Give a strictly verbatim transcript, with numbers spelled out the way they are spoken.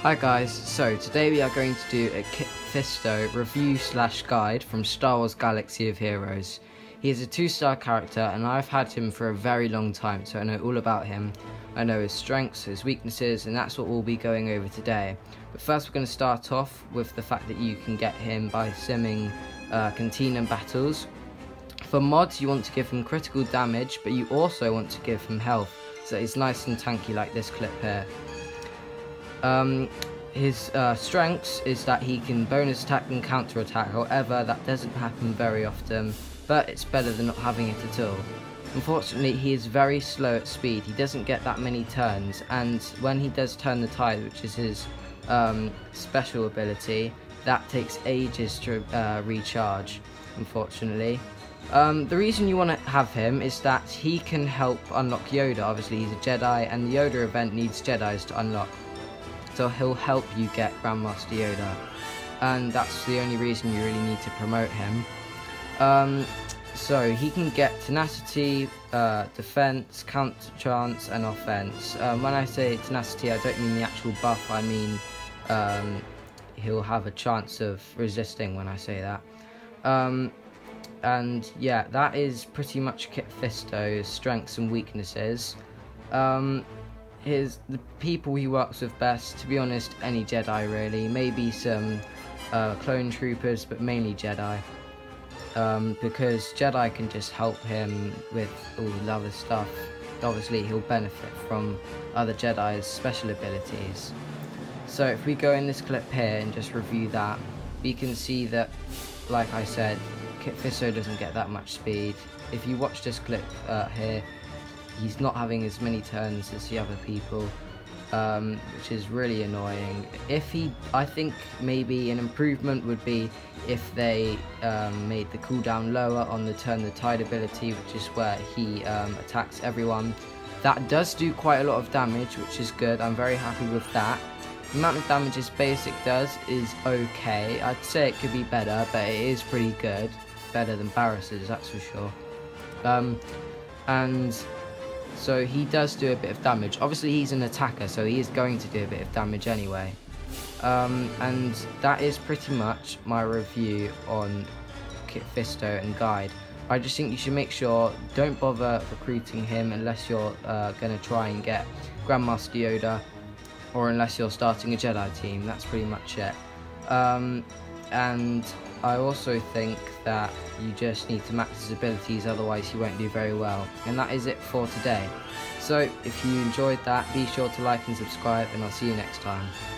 Hi guys, so today we are going to do a Kit Fisto review slash guide from Star Wars Galaxy of Heroes. He is a two star character and I've had him for a very long time, so I know all about him. I know his strengths, his weaknesses, and that's what we'll be going over today. But first we're going to start off with the fact that you can get him by simming uh, Cantina battles. For mods you want to give him critical damage, but you also want to give him health, so he's nice and tanky like this clip here. Um, his uh, strengths is that he can bonus attack and counter attack, however that doesn't happen very often, but it's better than not having it at all. Unfortunately he is very slow at speed, he doesn't get that many turns, and when he does turn the tide, which is his um, special ability, that takes ages to uh, recharge, unfortunately. Um, the reason you want to have him is that he can help unlock Yoda. Obviously he's a Jedi and the Yoda event needs Jedis to unlock. So he'll help you get Grandmaster Yoda, and that's the only reason you really need to promote him. Um, so he can get tenacity, uh, defense, counter chance, and offense. Um, when I say tenacity, I don't mean the actual buff. I mean um, he'll have a chance of resisting when I say that. Um, and yeah, that is pretty much Kit Fisto's strengths and weaknesses. Um, His, the people he works with best, to be honest, any Jedi really, maybe some uh, clone troopers, but mainly Jedi, um, because Jedi can just help him with all the other stuff. Obviously he'll benefit from other Jedi's special abilities. So if we go in this clip here and just review that, we can see that, like I said, Kit Fisto doesn't get that much speed. If you watch this clip uh, here, he's not having as many turns as the other people, um, which is really annoying. If he, I think maybe an improvement would be if they um, made the cooldown lower on the Turn the Tide ability, which is where he um, attacks everyone. That does do quite a lot of damage, which is good. I'm very happy with that. The amount of damage his basic does is okay. I'd say it could be better, but it is pretty good. Better than Barris's, that's for sure. Um, and So he does do a bit of damage. Obviously he's an attacker, so he is going to do a bit of damage anyway. Um, and that is pretty much my review on Kit Fisto and guide. I just think you should make sure, don't bother recruiting him unless you're uh, going to try and get Grandmaster Yoda, or unless you're starting a Jedi team. That's pretty much it. Um, and I also think that you just need to max his abilities, otherwise he won't do very well. And that is it for today. So if you enjoyed that, be sure to like and subscribe, and I'll see you next time.